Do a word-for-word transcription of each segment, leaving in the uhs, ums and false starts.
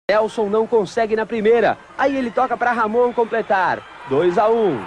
Nelson não consegue na primeira. Aí ele toca para Ramon completar. dois a um.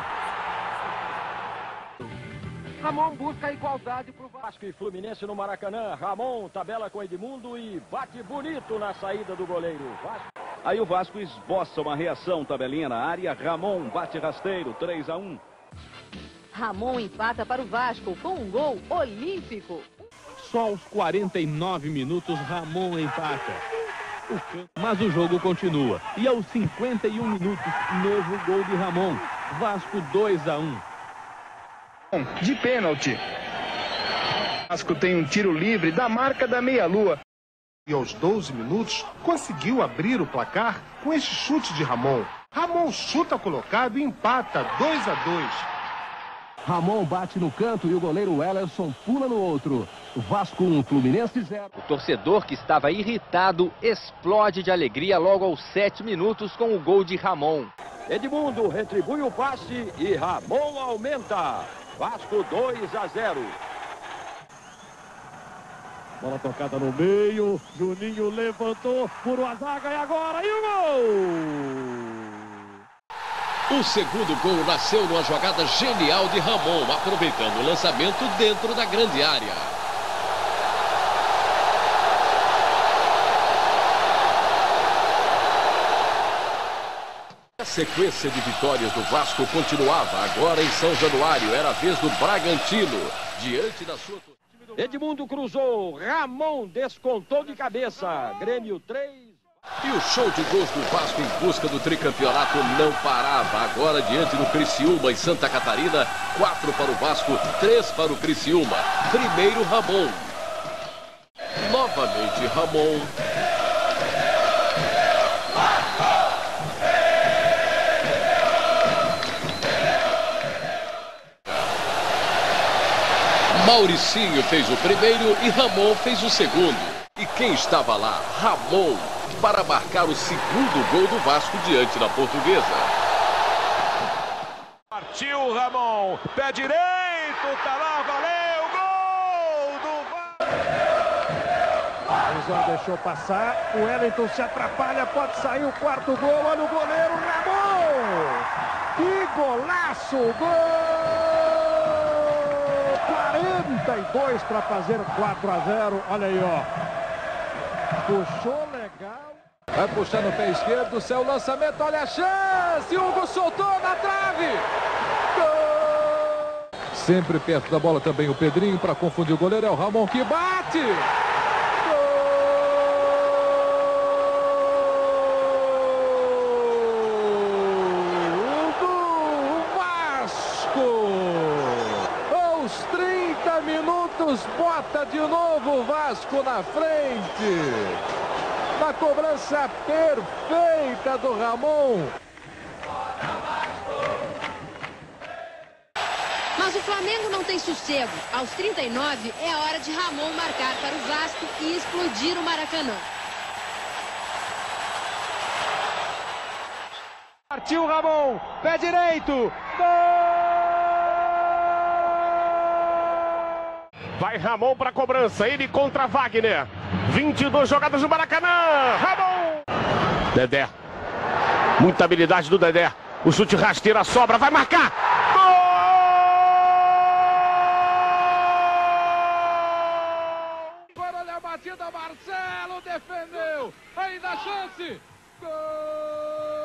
Ramon busca a igualdade para o Vasco e Fluminense no Maracanã. Ramon tabela com Edmundo e bate bonito na saída do goleiro. Vasco. Aí o Vasco esboça uma reação, tabelinha na área. Ramon bate rasteiro, três a um. Ramon empata para o Vasco com um gol olímpico. Só aos quarenta e nove minutos Ramon empata. O campo... Mas o jogo continua. E aos cinquenta e um minutos, novo gol de Ramon. Vasco dois a um. De pênalti. Vasco tem um tiro livre da marca da meia-lua. E aos doze minutos, conseguiu abrir o placar com este chute de Ramon. Ramon chuta colocado e empata dois a dois. Ramon bate no canto e o goleiro Ellerson pula no outro. Vasco um, Fluminense zero. O torcedor que estava irritado explode de alegria logo aos sete minutos com o gol de Ramon. Edmundo retribui o passe e Ramon aumenta. Vasco dois a zero. Bola tocada no meio, Juninho levantou, furou a zaga e agora, e o gol! O segundo gol nasceu numa jogada genial de Ramon, aproveitando o lançamento dentro da grande área. A sequência de vitórias do Vasco continuava. Agora em São Januário, era a vez do Bragantino, diante da sua... Edmundo cruzou, Ramon descontou de cabeça. Grêmio três. E o show de gols do Vasco em busca do tricampeonato não parava. Agora diante do Criciúma em Santa Catarina, quatro para o Vasco, três para o Criciúma. Primeiro Ramon. Novamente Ramon. Mauricinho fez o primeiro e Ramon fez o segundo. E quem estava lá? Ramon, para marcar o segundo gol do Vasco diante da Portuguesa. Partiu Ramon, pé direito, tá lá, valeu, gol do Vasco. O Zé deixou passar, o Wellington se atrapalha, pode sair o quarto gol, olha o goleiro Ramon. Que golaço, gol! quarenta e dois para fazer quatro a zero, olha aí, ó. Puxou legal. Vai puxar no pé esquerdo, seu lançamento, olha a chance! Hugo soltou na trave! Gol! Sempre perto da bola também o Pedrinho para confundir o goleiro, é o Ramon que bate! Minutos, bota de novo o Vasco na frente. Na cobrança perfeita do Ramon. Mas o Flamengo não tem sossego. Aos trinta e nove é a hora de Ramon marcar para o Vasco e explodir o Maracanã. Partiu Ramon, pé direito. Gol! Vai Ramon para a cobrança, ele contra Wagner. vinte e duas jogadas no Maracanã. Ramon! Dedé. Muita habilidade do Dedé. O chute rasteira, sobra, vai marcar. Gol! Agora olha a batida, Marcelo defendeu. Ainda a chance. Gol!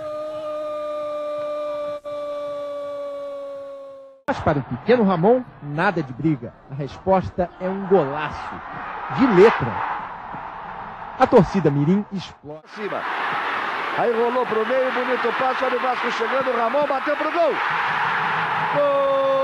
Mas para o pequeno Ramon, nada de briga. A resposta é um golaço. De letra. A torcida mirim explode. Cima. Aí rolou pro meio, bonito passe, olha o Vasco chegando, Ramon bateu pro gol. Gol!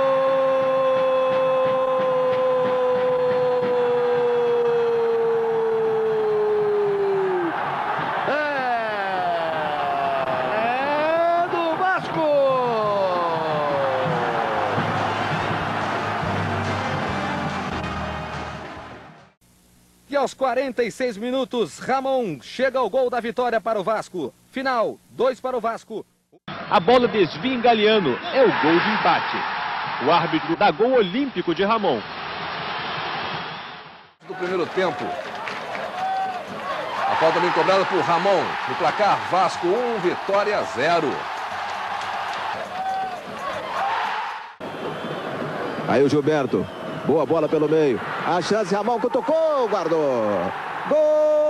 E aos quarenta e seis minutos, Ramon chega ao gol da vitória para o Vasco. Final, dois para o Vasco. A bola desvia em Galeano, é o gol de empate. O árbitro dá gol olímpico de Ramon. Do primeiro tempo. A falta bem cobrada por Ramon. No placar, Vasco um, Vitória zero. Aí o Gilberto. Boa bola pelo meio. A chance, Ramon que tocou, guardou. Gol!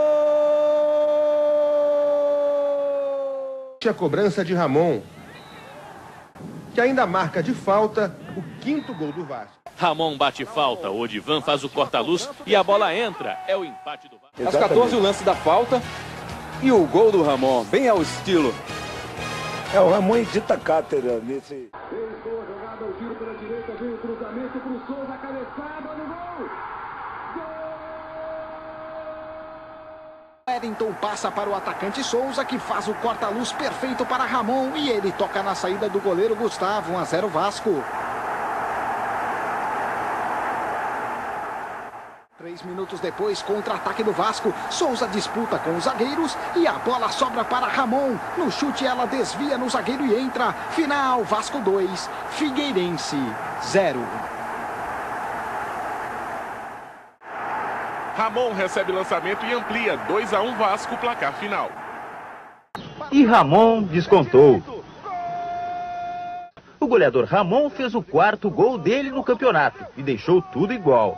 A cobrança de Ramon, que ainda marca de falta o quinto gol do Vasco. Ramon bate falta, o Odivan faz o corta-luz e a bola entra. É o empate do Vasco. Às quatorze, o lance da falta e o gol do Ramon, bem ao estilo. É, o Ramon dita cátedra nesse... Tentou a jogada, o tiro pela direita, veio o cruzamento pro Souza, a cabeçada no gol! Wellington passa para o atacante Souza, que faz o corta-luz perfeito para Ramon e ele toca na saída do goleiro Gustavo. um a zero Vasco. Três minutos depois, contra-ataque do Vasco. Souza disputa com os zagueiros e a bola sobra para Ramon. No chute ela desvia no zagueiro e entra. Final, Vasco dois, Figueirense zero. Ramon recebe lançamento e amplia dois a um Vasco, placar final. E Ramon descontou. O goleador Ramon fez o quarto gol dele no campeonato e deixou tudo igual.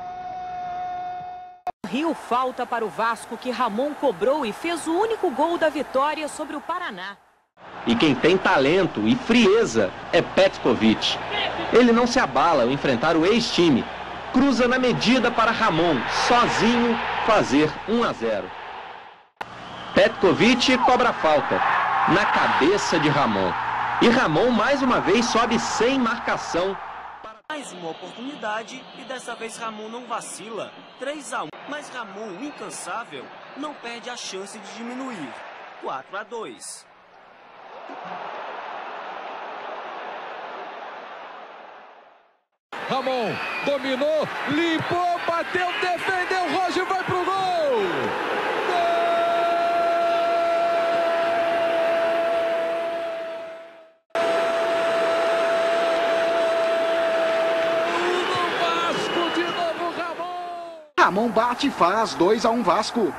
Rio falta para o Vasco, que Ramon cobrou e fez o único gol da vitória sobre o Paraná. E quem tem talento e frieza é Petkovic. Ele não se abala ao enfrentar o ex-time. Cruza na medida para Ramon, sozinho, fazer um a zero. Petkovic cobra a falta, na cabeça de Ramon. E Ramon mais uma vez sobe sem marcação. Mais uma oportunidade e dessa vez Ramon não vacila. três a um, mas Ramon, incansável, não perde a chance de diminuir. quatro a dois. Ramon dominou, limpou, bateu, defendeu, Roger vai pro gol! No Vasco, de novo Ramon! Ramon bate e faz dois a um Vasco.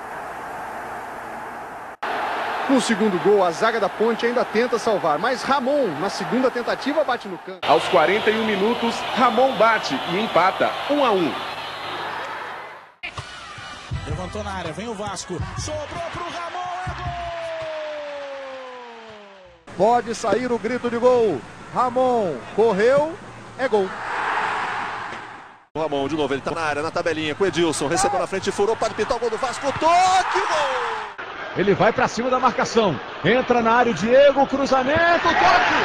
No segundo gol, a zaga da Ponte ainda tenta salvar, mas Ramon, na segunda tentativa, bate no canto. Aos quarenta e um minutos, Ramon bate e empata um a um. Levantou na área, vem o Vasco, sobrou pro Ramon, é gol! Pode sair o grito de gol. Ramon correu, é gol. O Ramon de novo, ele tá na área, na tabelinha, com o Edilson, recebeu na frente, furou, pode pintar o gol do Vasco, toque, gol! Ele vai para cima da marcação. Entra na área o Diego, cruzamento, toque!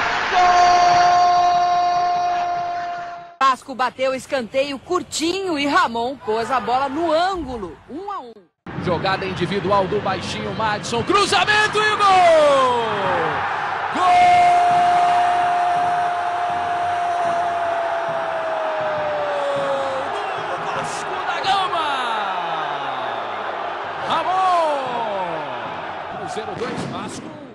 Gol! Vasco bateu escanteio curtinho e Ramon pôs a bola no ângulo. um a um. Jogada individual do baixinho Madison. Cruzamento e gol! Gol! Do Vasco da Gama! Ramon! Cruzeiro dois, Vasco